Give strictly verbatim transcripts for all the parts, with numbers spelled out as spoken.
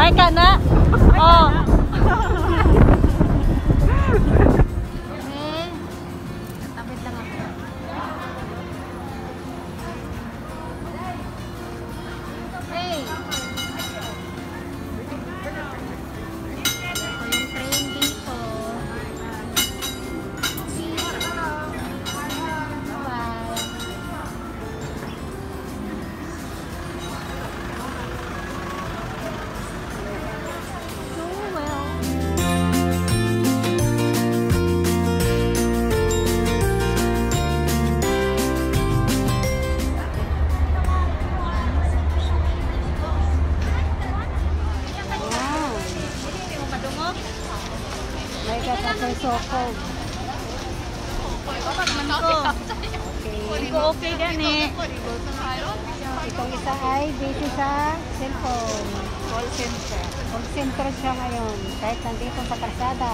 May ka na? Oh. Eh, tapit lang ako. Hey! Ito yung train dito. May katapoy soko. Okay. Okay gani. Itong isa ay busy sa cellphone. Call center. Call center siya ngayon. Kahit nandito sa kalsada.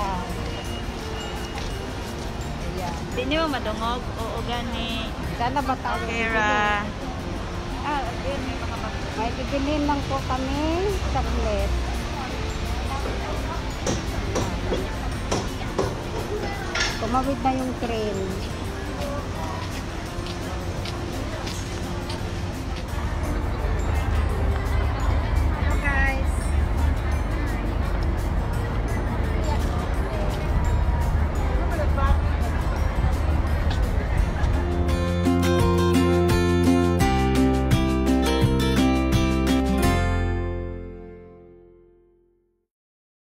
Ayan. Di niyo madungog. Oo gani. Sana ba tayo? Okay ra. Ah, ayun may mga bag. May bibilin lang po kami saglit. Tumawid na yung train.